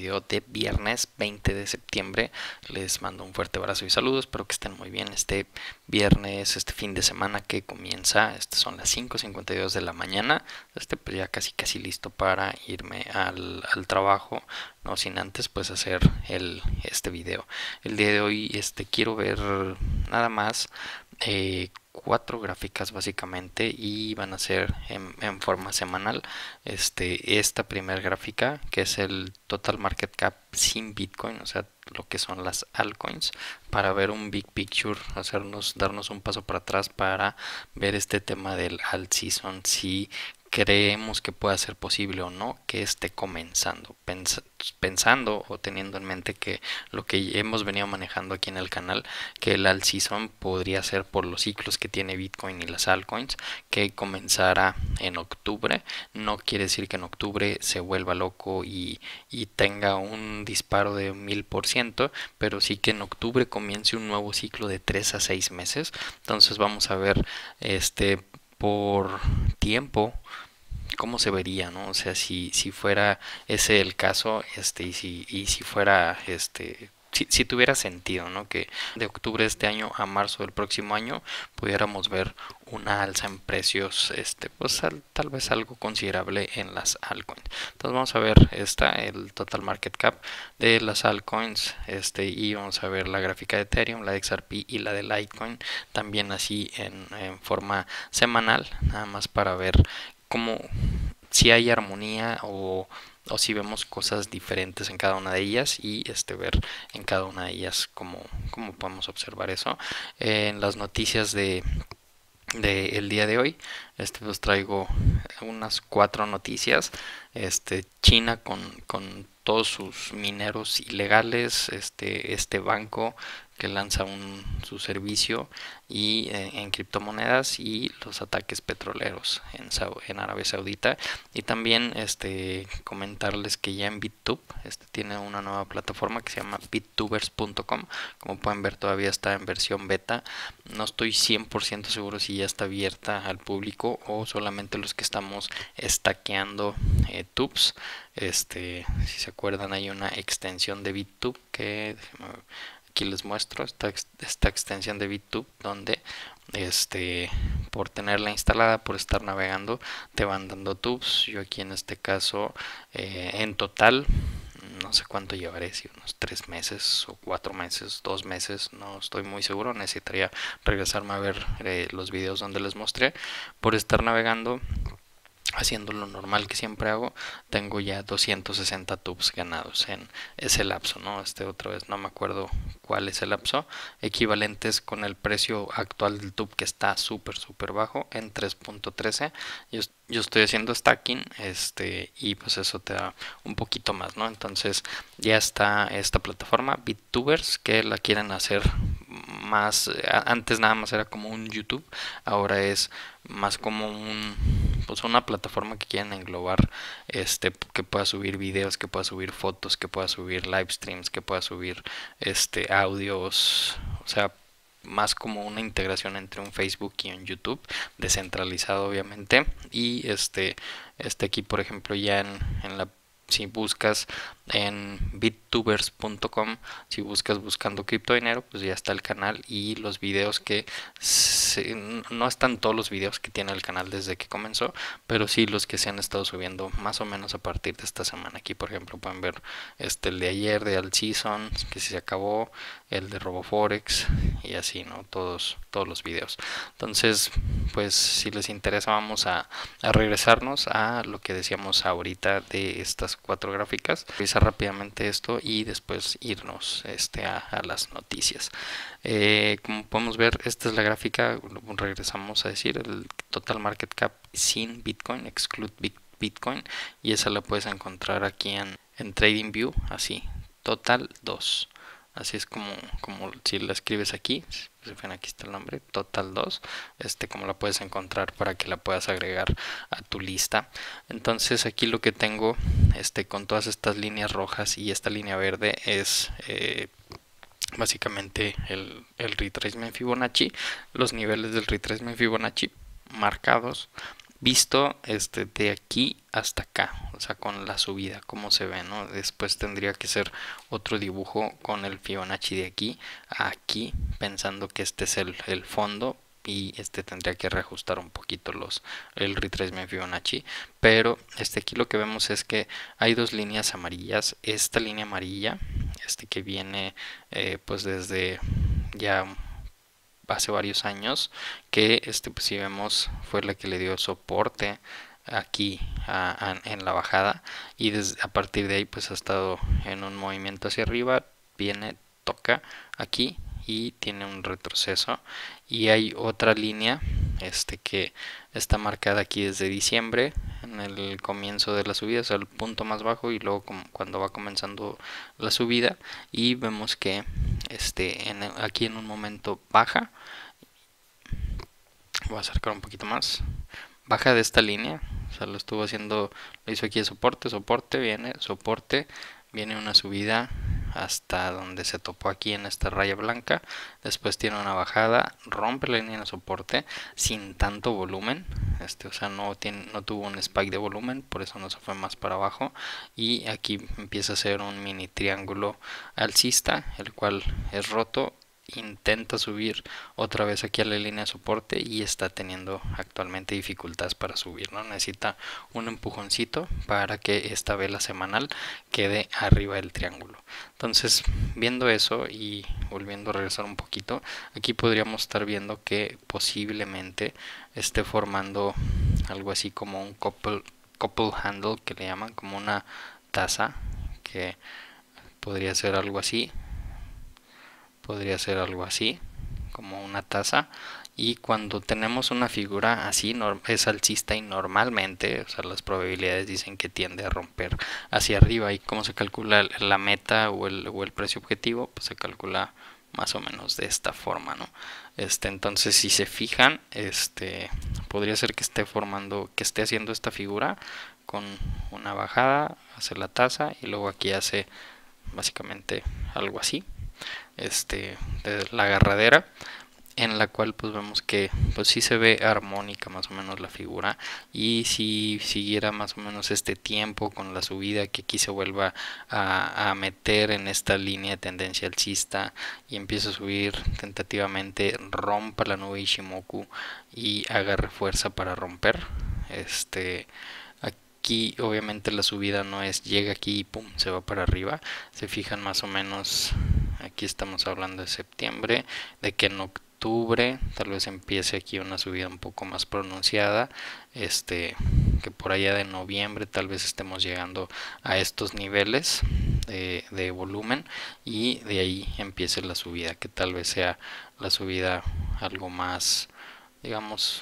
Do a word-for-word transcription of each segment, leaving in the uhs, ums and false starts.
video de viernes veinte de septiembre. Les mando un fuerte abrazo y saludos, espero que estén muy bien este viernes, este fin de semana que comienza. Estas son las cinco cincuenta y dos de la mañana, este pues ya casi casi listo para irme al, al trabajo, no sin antes pues hacer el, este video. El día de hoy este quiero ver nada más eh, cuatro gráficas básicamente, y van a ser en, en forma semanal. Este, esta primera gráfica, que es el total market cap sin Bitcoin, o sea, lo que son las altcoins, para ver un big picture, hacernos, darnos un paso para atrás para ver este tema del alt season, si creemos que pueda ser posible o no que esté comenzando, Pens pensando o teniendo en mente que lo que hemos venido manejando aquí en el canal, que el alt season podría ser por los ciclos que tiene Bitcoin y las altcoins, que comenzara en octubre. No quiere decir que en octubre se vuelva loco y, y tenga un disparo de mil por ciento, pero sí que en octubre comience un nuevo ciclo de tres a seis meses. Entonces vamos a ver este por tiempo cómo se vería, ¿no? O sea, si, si fuera ese el caso, este, y si, y si fuera este Si, si tuviera sentido, ¿no? Que de octubre de este año a marzo del próximo año pudiéramos ver una alza en precios, este, pues al, tal vez algo considerable en las altcoins. Entonces vamos a ver esta, el total market cap de las altcoins, este, y vamos a ver la gráfica de Ethereum, la de X R P y la de Litecoin, también así en, en forma semanal, nada más para ver cómo, si hay armonía o o si vemos cosas diferentes en cada una de ellas, y este ver en cada una de ellas cómo, cómo podemos observar eso. En las noticias de de el día de hoy, este os traigo unas cuatro noticias. Este, China con, con todos sus mineros ilegales, este, este banco que lanza un, su servicio y eh, en criptomonedas, y los ataques petroleros en, en Arabia Saudita. Y también este comentarles que ya en BitTube este tiene una nueva plataforma que se llama bittubers punto com. Como pueden ver, todavía está en versión beta. No estoy cien por ciento seguro si ya está abierta al público o solamente los que estamos stackeando eh, tubes. Este, si se acuerdan, hay una extensión de BitTube que aquí les muestro, esta, esta extensión de BitTube, donde este por tenerla instalada, por estar navegando, te van dando tubes. Yo aquí en este caso eh, en total no sé cuánto llevaré, si unos tres meses o cuatro meses, dos meses, no estoy muy seguro. Necesitaría regresarme a ver eh, los videos donde les mostré. Por estar navegando, haciendo lo normal que siempre hago, tengo ya doscientos sesenta tubes ganados en ese lapso, ¿no? Este otra vez no me acuerdo cuál es el lapso, equivalentes con el precio actual del tube, que está súper súper bajo en tres punto trece. yo, yo estoy haciendo stacking, este, y pues eso te da un poquito más, ¿no? Entonces ya está esta plataforma BitTubers, que la quieren hacer más, antes nada más era como un YouTube, ahora es más como un, pues una plataforma que quieren englobar, este, que pueda subir videos, que pueda subir fotos, que pueda subir live streams, que pueda subir este audios, o sea, más como una integración entre un Facebook y un YouTube, descentralizado obviamente. Y este, este aquí por ejemplo ya en, en la, si buscas en bittubers punto com, si buscas buscando cripto dinero, pues ya está el canal y los videos que se, no están todos los videos que tiene el canal desde que comenzó, pero sí los que se han estado subiendo más o menos a partir de esta semana. Aquí por ejemplo pueden ver este, el de ayer de Alt Season, que se acabó, el de RoboForex, y así, ¿no? Todos, todos los videos. Entonces, pues si les interesa, vamos a, a regresarnos a lo que decíamos ahorita de estas cuatro gráficas, revisar rápidamente esto y después irnos este, a, a las noticias. Eh, como podemos ver, esta es la gráfica, regresamos a decir, el total market cap sin Bitcoin, exclude Bitcoin, y esa la puedes encontrar aquí en, en TradingView, así, total dos. Así es como, como si la escribes aquí, si ven, aquí está el nombre, total dos, este, como la puedes encontrar para que la puedas agregar a tu lista. Entonces aquí lo que tengo, este, con todas estas líneas rojas y esta línea verde, es eh, básicamente el, el retracement Fibonacci, los niveles del retracement Fibonacci marcados visto este de aquí hasta acá, o sea, con la subida, cómo se ve, ¿no? Después tendría que ser otro dibujo con el Fibonacci de aquí a aquí, pensando que este es el, el fondo, y este tendría que reajustar un poquito los el retracement Fibonacci, pero este aquí lo que vemos es que hay dos líneas amarillas. Esta línea amarilla, este que viene eh, pues desde ya hace varios años, que este pues si vemos fue la que le dio soporte aquí a, a, en la bajada, y desde, a partir de ahí pues ha estado en un movimiento hacia arriba, viene, toca aquí y tiene un retroceso. Y hay otra línea este que está marcada aquí desde diciembre, en el comienzo de la subida, o sea, el punto más bajo, y luego cuando va comenzando la subida, y vemos que este en, aquí en un momento baja. Voy a acercar un poquito más, baja de esta línea, o sea, lo estuvo haciendo, lo hizo aquí de soporte, soporte, viene, soporte, viene una subida hasta donde se topó aquí en esta raya blanca, después tiene una bajada, rompe la línea de soporte sin tanto volumen, este, o sea, no, tiene, no tuvo un spike de volumen, por eso no se fue más para abajo, y aquí empieza a ser un mini triángulo alcista, el cual es roto, intenta subir otra vez aquí a la línea de soporte y está teniendo actualmente dificultades para subir, ¿no? Necesita un empujoncito para que esta vela semanal quede arriba del triángulo. Entonces, viendo eso y volviendo a regresar un poquito, aquí podríamos estar viendo que posiblemente esté formando algo así como un couple, couple handle, que le llaman, como una taza, que podría ser algo así, podría ser algo así, como una taza. Y cuando tenemos una figura así es alcista, y normalmente, o sea, las probabilidades dicen que tiende a romper hacia arriba. ¿Y cómo se calcula la meta o el, o el precio objetivo? Pues se calcula más o menos de esta forma, ¿no? Este, entonces, si se fijan, este podría ser que esté formando, que esté haciendo esta figura con una bajada, hace la taza y luego aquí hace básicamente algo así, este de la agarradera, en la cual pues vemos que pues sí se ve armónica más o menos la figura. Y si siguiera más o menos este tiempo con la subida, que aquí se vuelva a, a meter en esta línea de tendencia alcista y empieza a subir tentativamente, rompa la nube Ishimoku y agarre fuerza para romper, este aquí obviamente la subida no es llega aquí y pum se va para arriba. Se fijan más o menos, aquí estamos hablando de septiembre, de que en octubre tal vez empiece aquí una subida un poco más pronunciada, este que por allá de noviembre tal vez estemos llegando a estos niveles de, de volumen, y de ahí empiece la subida, que tal vez sea la subida algo más, digamos,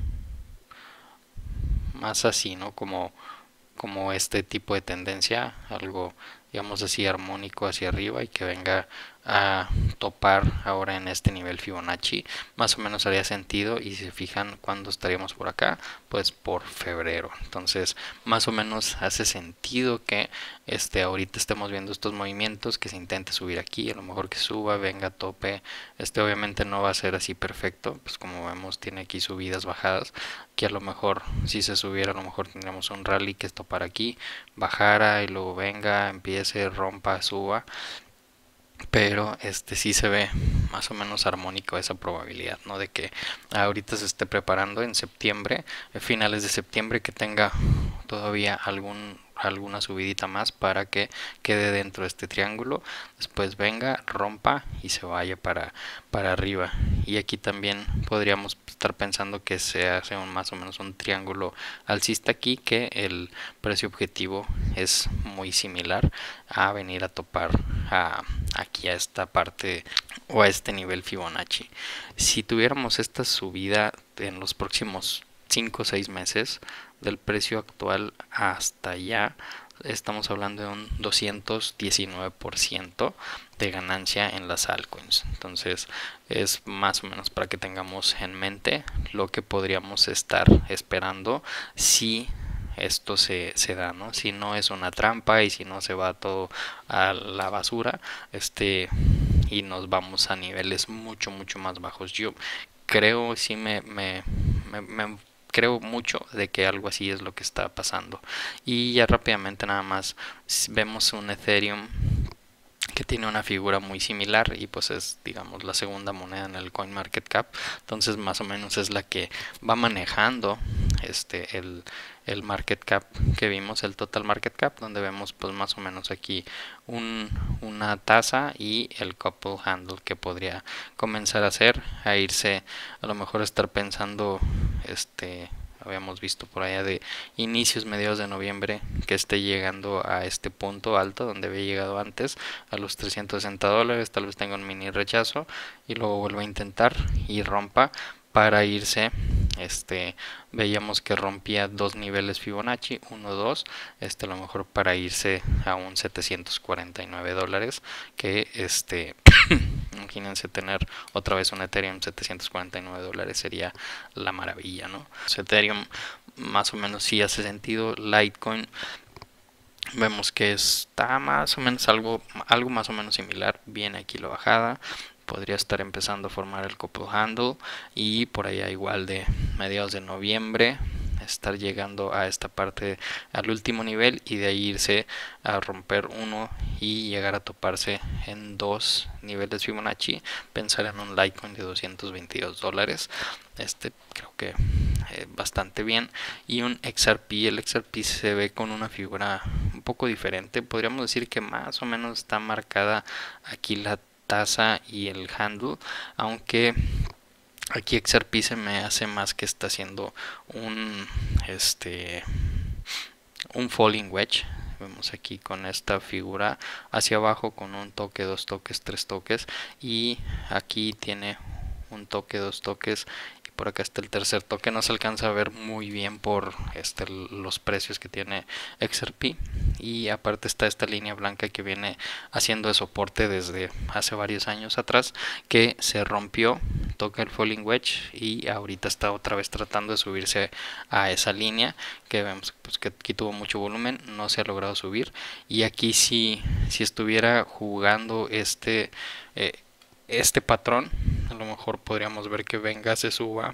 más así, ¿no? Como, como este tipo de tendencia, algo, digamos así, armónico hacia arriba, y que venga a topar ahora en este nivel Fibonacci. Más o menos haría sentido, y si se fijan cuando estaríamos por acá, pues por febrero. Entonces más o menos hace sentido que este ahorita estemos viendo estos movimientos, que se intente subir aquí, a lo mejor que suba, venga, tope. Este obviamente no va a ser así perfecto, pues como vemos tiene aquí subidas, bajadas, que a lo mejor si se subiera a lo mejor tendríamos un rally que topara aquí, bajara y luego venga, empiece, rompa, suba, pero este sí se ve más o menos armónico esa probabilidad, ¿no? De que ahorita se esté preparando en septiembre, finales de septiembre, que tenga todavía algún alguna subidita más para que quede dentro de este triángulo, después venga, rompa y se vaya para, para arriba. Y aquí también podríamos estar pensando que se hace un, más o menos un triángulo alcista aquí, que el precio objetivo es muy similar a venir a topar a, aquí a esta parte o a este nivel Fibonacci. Si tuviéramos esta subida en los próximos cinco o seis meses, del precio actual hasta allá, estamos hablando de un doscientos diecinueve por ciento de ganancia en las altcoins. Entonces es más o menos para que tengamos en mente lo que podríamos estar esperando si esto se, se da, ¿no? Si no es una trampa y si no se va todo a la basura, este y nos vamos a niveles mucho mucho más bajos. Yo creo, sí me, me, me, me creo mucho de que algo así es lo que está pasando. Y ya rápidamente nada más vemos un Ethereum que tiene una figura muy similar y pues es, digamos, la segunda moneda en el CoinMarketCap. Entonces más o menos es la que va manejando este el, el market cap que vimos, el total market cap, donde vemos pues más o menos aquí un, una tasa y el couple handle que podría comenzar a hacer, a irse, a lo mejor estar pensando este habíamos visto por allá de inicios, mediados de noviembre, que esté llegando a este punto alto donde había llegado antes, a los trescientos sesenta dólares, tal vez tenga un mini rechazo y luego vuelva a intentar y rompa para irse. Este veíamos que rompía dos niveles Fibonacci, uno, dos, este a lo mejor para irse a un setecientos cuarenta y nueve dólares, que este imagínense tener otra vez un Ethereum setecientos cuarenta y nueve dólares, sería la maravilla, ¿no? Ethereum más o menos sí hace sentido. Litecoin vemos que está más o menos algo, algo más o menos similar. Viene aquí la bajada, podría estar empezando a formar el couple handle y por allá igual de mediados de noviembre estar llegando a esta parte, al último nivel, y de ahí irse a romper uno y llegar a toparse en dos niveles Fibonacci. Pensar en un Litecoin de doscientos veintidós dólares, este creo que eh, bastante bien. Y un X R P, el X R P se ve con una figura un poco diferente, podríamos decir que más o menos está marcada aquí la tasa y el handle, aunque aquí X R P se me hace más que está haciendo un este un falling wedge. Vemos aquí con esta figura hacia abajo con un toque, dos toques, tres toques, y aquí tiene un toque, dos toques, y por acá está el tercer toque. No se alcanza a ver muy bien por este los precios que tiene X R P, y aparte está esta línea blanca que viene haciendo de soporte desde hace varios años atrás, que se rompió, toca el falling wedge y ahorita está otra vez tratando de subirse a esa línea, que vemos pues que aquí tuvo mucho volumen, no se ha logrado subir. Y aquí si, si estuviera jugando este eh, este patrón, a lo mejor podríamos ver que venga, se suba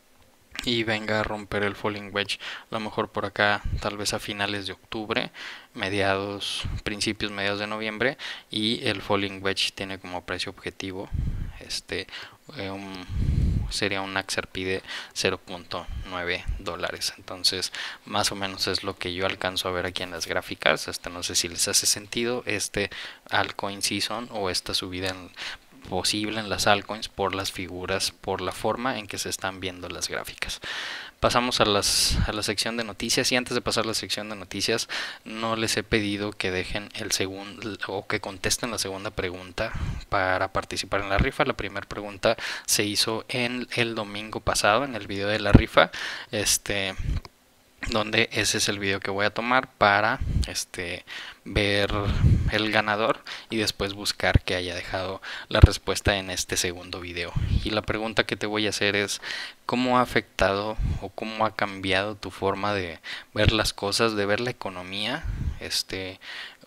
y venga a romper el falling wedge, a lo mejor por acá tal vez a finales de octubre, mediados, principios, mediados de noviembre, y el falling wedge tiene como precio objetivo este eh, un, sería un X R P de cero punto nueve dólares. Entonces más o menos es lo que yo alcanzo a ver aquí en las gráficas. Este no sé si les hace sentido este altcoin season o esta subida en posible en las altcoins por las figuras, por la forma en que se están viendo las gráficas. Pasamos a, las, a la sección de noticias, y antes de pasar a la sección de noticias no les he pedido que dejen el segundo o que contesten la segunda pregunta para participar en la rifa. La primera pregunta se hizo en el domingo pasado, en el video de la rifa, este donde ese es el video que voy a tomar para este ver el ganador y después buscar que haya dejado la respuesta en este segundo video. Y la pregunta que te voy a hacer es: ¿cómo ha afectado o cómo ha cambiado tu forma de ver las cosas, de ver la economía, este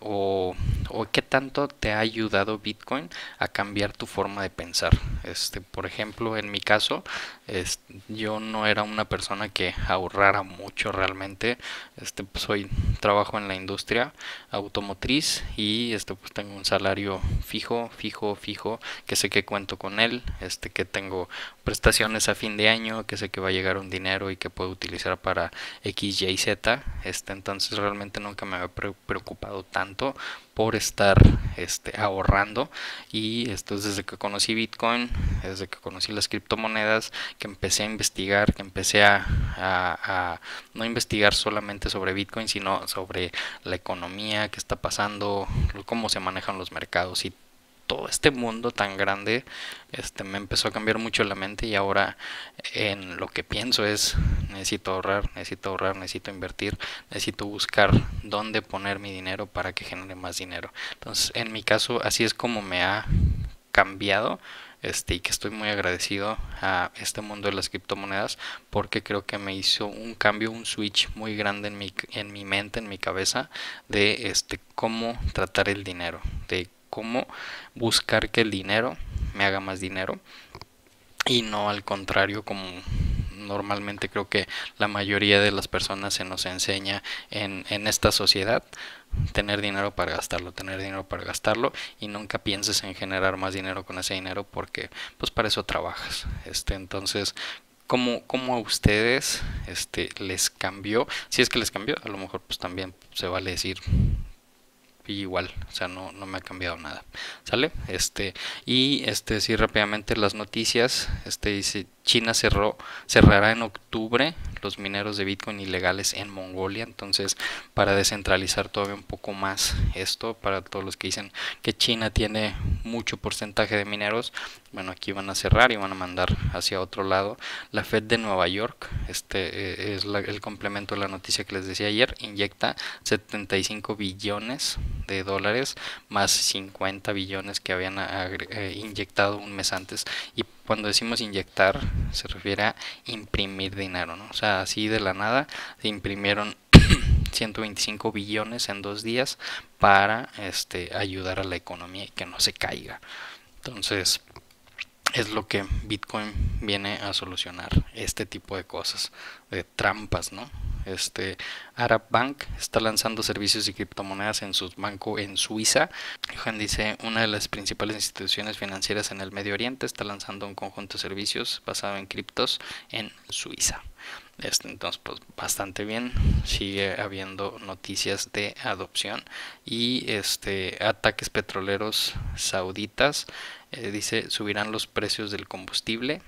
o, o qué tanto te ha ayudado Bitcoin a cambiar tu forma de pensar? Este, por ejemplo, en mi caso, es, yo no era una persona que ahorrara mucho realmente. Este, pues, soy trabajo en la industria automotriz y este pues tengo un salario fijo, fijo, fijo, que sé que cuento con él, este que tengo prestaciones a fin de año, que sé que va a llegar un dinero y que puedo utilizar para X, Y, Z. Este, entonces realmente nunca me había preocupado tanto por estar este, ahorrando. Y esto es desde que conocí Bitcoin, desde que conocí las criptomonedas, que empecé a investigar, que empecé a, a, a no investigar solamente sobre Bitcoin, sino sobre la economía, qué está pasando, cómo se manejan los mercados, y todo este mundo tan grande este me empezó a cambiar mucho la mente. Y ahora en lo que pienso es: necesito ahorrar, necesito ahorrar, necesito invertir, necesito buscar dónde poner mi dinero para que genere más dinero. Entonces en mi caso así es como me ha cambiado, este y que estoy muy agradecido a este mundo de las criptomonedas, porque creo que me hizo un cambio, un switch muy grande en mi en mi mente, en mi cabeza, de este cómo tratar el dinero, de cómo buscar que el dinero me haga más dinero y no al contrario, como normalmente creo que la mayoría de las personas se nos enseña en, en esta sociedad: tener dinero para gastarlo, tener dinero para gastarlo, y nunca pienses en generar más dinero con ese dinero, porque pues para eso trabajas. Este, entonces, ¿cómo, cómo a ustedes este les cambió? Si es que les cambió, a lo mejor pues también se vale decir igual, o sea, no, no me ha cambiado nada, ¿sale? Este, y este, sí, rápidamente las noticias, este dice: China cerró, cerrará en octubre los mineros de Bitcoin ilegales en Mongolia. Entonces, para descentralizar todavía un poco más esto, para todos los que dicen que China tiene mucho porcentaje de mineros, bueno, aquí van a cerrar y van a mandar hacia otro lado. La Fed de Nueva York, este eh, es la, el complemento de la noticia que les decía ayer, inyecta setenta y cinco billones de dólares más cincuenta billones que habían eh, inyectado un mes antes. Y cuando decimos inyectar, se refiere a imprimir dinero, ¿no? O sea, así de la nada se imprimieron ciento veinticinco billones en dos días para este ayudar a la economía y que no se caiga. Entonces, es lo que Bitcoin viene a solucionar, este tipo de cosas, de trampas, ¿no? Este, Arab Bank está lanzando servicios de criptomonedas en su banco en Suiza. Johan dice: una de las principales instituciones financieras en el Medio Oriente está lanzando un conjunto de servicios basado en criptos en Suiza. Este, entonces, pues bastante bien, sigue habiendo noticias de adopción. Y este, ataques petroleros sauditas, eh, dice: subirán los precios del combustible.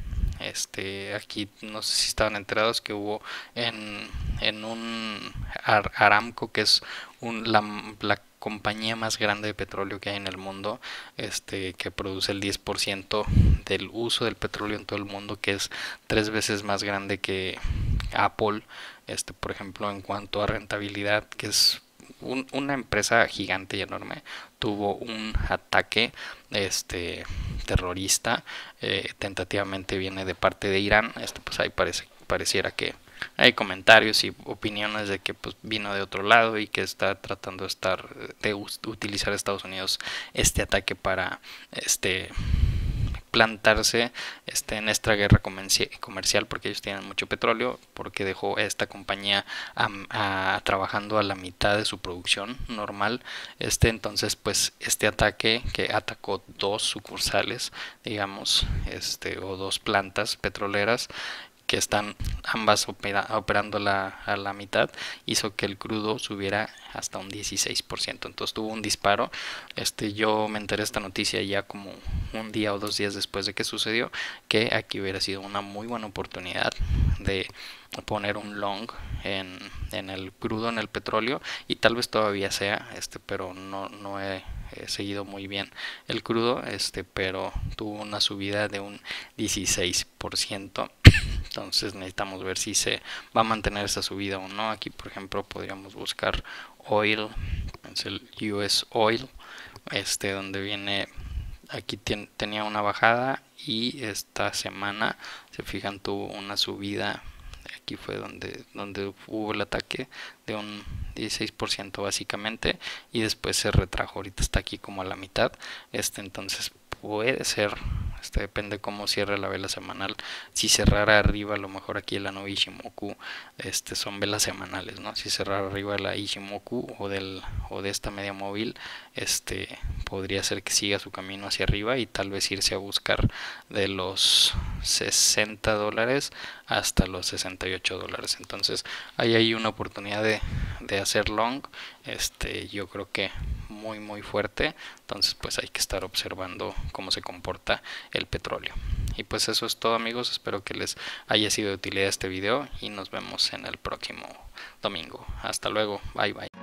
Este, aquí no sé si estaban enterados que hubo en, en un Ar Aramco, que es un, la, la compañía más grande de petróleo que hay en el mundo, este, que produce el diez por ciento del uso del petróleo en todo el mundo, que es tres veces más grande que Apple, este, por ejemplo, en cuanto a rentabilidad, que es un, una empresa gigante y enorme. Tuvo un ataque este terrorista, eh, tentativamente viene de parte de Irán. Este, pues ahí parece, pareciera que hay comentarios y opiniones de que pues vino de otro lado y que está tratando de estar de utilizar Estados Unidos este ataque para este plantarse este en esta guerra comercial, porque ellos tienen mucho petróleo, porque dejó esta compañía a, a, trabajando a la mitad de su producción normal. Este, entonces, pues este ataque que atacó dos sucursales, digamos, este o dos plantas petroleras que están ambas opera, operando la, a la mitad, hizo que el crudo subiera hasta un dieciséis por ciento. Entonces tuvo un disparo. Este, yo me enteré de esta noticia ya como un día o dos días después de que sucedió, que aquí hubiera sido una muy buena oportunidad de poner un long en, en el crudo, en el petróleo, y tal vez todavía sea, este, pero no, no he, he seguido muy bien el crudo, este, pero tuvo una subida de un dieciséis por ciento. Entonces necesitamos ver si se va a mantener esa subida o no. Aquí, por ejemplo, podríamos buscar oil, es el U S Oil, este, donde viene, aquí ten, tenía una bajada y esta semana, se fijan, tuvo una subida. Aquí fue donde, donde hubo el ataque de un dieciséis por ciento básicamente, y después se retrajo. Ahorita está aquí como a la mitad. Este, entonces puede ser, este, depende cómo cierre la vela semanal. Si cerrara arriba, a lo mejor aquí la no Ichimoku, este, son velas semanales, ¿no? Si cerrara arriba la Ichimoku o del o de esta media móvil, este, podría ser que siga su camino hacia arriba y tal vez irse a buscar de los sesenta dólares hasta los sesenta y ocho dólares. Entonces ahí hay una oportunidad de, de hacer long, este, yo creo que muy muy fuerte. Entonces pues hay que estar observando cómo se comporta el petróleo. Y pues eso es todo, amigos, espero que les haya sido de utilidad este video y nos vemos en el próximo domingo. Hasta luego, bye bye.